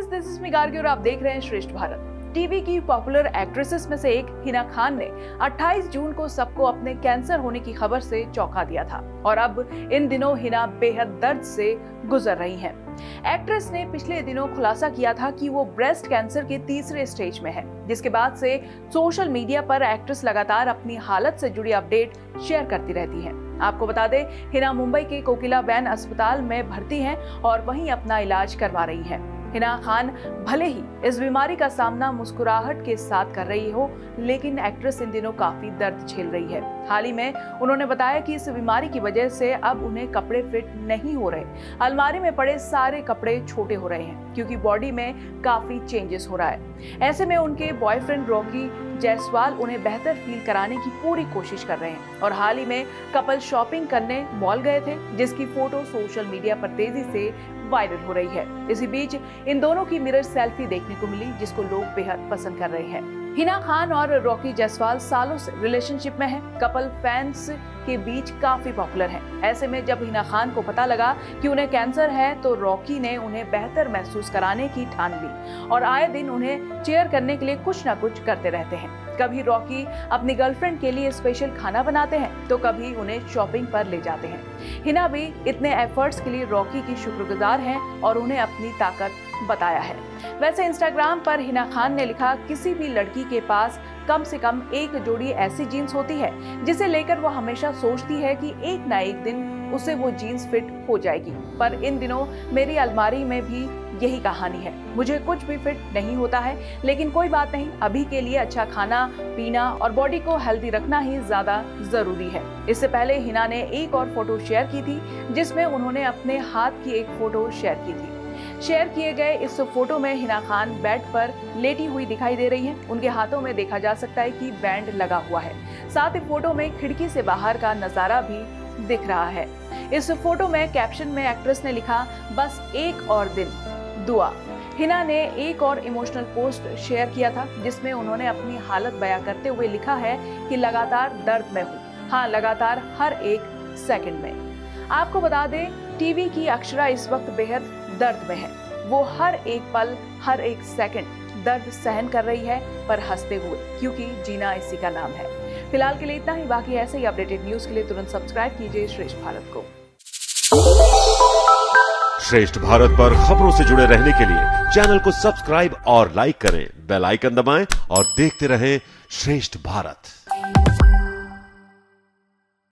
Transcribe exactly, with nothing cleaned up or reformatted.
This is me Gargi और आप देख रहे हैं श्रेष्ठ भारत। टीवी की पॉपुलर एक्ट्रेसेस में से एक हिना खान ने अट्ठाईस जून को सबको अपने कैंसर होने की खबर से चौंका दिया था और अब इन दिनों हिना बेहद दर्द से गुजर रही हैं। एक्ट्रेस ने पिछले दिनों खुलासा किया था कि वो ब्रेस्ट कैंसर के तीसरे स्टेज में है, जिसके बाद से सोशल मीडिया पर एक्ट्रेस लगातार अपनी हालत से जुड़ी अपडेट शेयर करती रहती हैं। आपको बता दें, हिना मुंबई के कोकिलाबेन अस्पताल में भर्ती हैं और वहीं अपना इलाज करवा रही हैं। हिना खान भले ही इस बीमारी का सामना मुस्कुराहट के साथ कर रही हो, लेकिन एक्ट्रेस इन दिनों काफी दर्द झेल रही है। हाल ही में उन्होंने बताया कि इस बीमारी की वजह से अब उन्हें कपड़े फिट नहीं हो रहे, अलमारी में पड़े सारे कपड़े छोटे हो रहे हैं क्योंकि बॉडी में काफी चेंजेस हो रहा है। ऐसे में उनके बॉयफ्रेंड रॉकी जायसवाल उन्हें बेहतर फील कराने की पूरी कोशिश कर रहे हैं और हाल ही में कपल शॉपिंग करने मॉल गए थे, जिसकी फोटो सोशल मीडिया पर तेजी से वायरल हो रही है। इसी बीच इन दोनों की मिरर सेल्फी देखने को मिली, जिसको लोग बेहद पसंद कर रहे हैं। हिना खान और रॉकी जायसवाल सालों से रिलेशनशिप में हैं। कपल फैंस के बीच काफी पॉपुलर हैं। ऐसे में जब हिना खान को पता लगा कि उन्हें कैंसर है तो रॉकी ने उन्हें बेहतर महसूस कराने की ठान ली और आए दिन उन्हें चेयर करने के लिए कुछ ना कुछ करते रहते हैं। कभी रॉकी अपनी गर्लफ्रेंड के लिए स्पेशल खाना बनाते हैं तो कभी उन्हें शॉपिंग पर ले जाते हैं। हिना भी इतने एफर्ट्स के लिए रॉकी की शुक्रगुजार हैं और उन्हें अपनी ताकत बताया है। वैसे इंस्टाग्राम पर हिना खान ने लिखा, किसी भी लड़की के पास कम से कम एक जोड़ी ऐसी जीन्स होती है जिसे लेकर वो हमेशा सोचती है कि एक ना एक दिन उसे वो जीन्स फिट हो जाएगी, पर इन दिनों मेरी अलमारी में भी यही कहानी है। मुझे कुछ भी फिट नहीं होता है, लेकिन कोई बात नहीं, अभी के लिए अच्छा खाना पीना और बॉडी को हेल्दी रखना ही ज्यादा जरूरी है। इससे पहले हिना ने एक और फोटो शेयर की थी, जिसमें उन्होंने अपने हाथ की एक फोटो शेयर की थी। शेयर किए गए इस फोटो में हिना खान बेड पर लेटी हुई दिखाई दे रही हैं। उनके हाथों में देखा जा सकता है कि बैंड लगा हुआ है। साथ ही फोटो में खिड़की से बाहर का नजारा भी दिख रहा है। इस फोटो में कैप्शन में एक्ट्रेस ने लिखा, बस एक और दिन, दुआ। हिना ने एक और इमोशनल पोस्ट शेयर किया था, जिसमें उन्होंने अपनी हालत बयां करते हुए लिखा है कि लगातार दर्द में हूँ, हाँ लगातार हर एक सेकंड में। आपको बता दें, टीवी की अक्षरा इस वक्त बेहद दर्द में है। वो हर एक पल हर एक सेकंड दर्द सहन कर रही है, पर हंसते हुए, क्योंकि जीना इसी का नाम है। फिलहाल के लिए इतना ही। बाकी ऐसे ही अपडेटेड न्यूज के लिए तुरंत सब्सक्राइब कीजिए श्रेष्ठ भारत को। श्रेष्ठ भारत पर खबरों से जुड़े रहने के लिए चैनल को सब्सक्राइब और लाइक करें, बेल आइकन दबाएं और देखते रहें श्रेष्ठ भारत।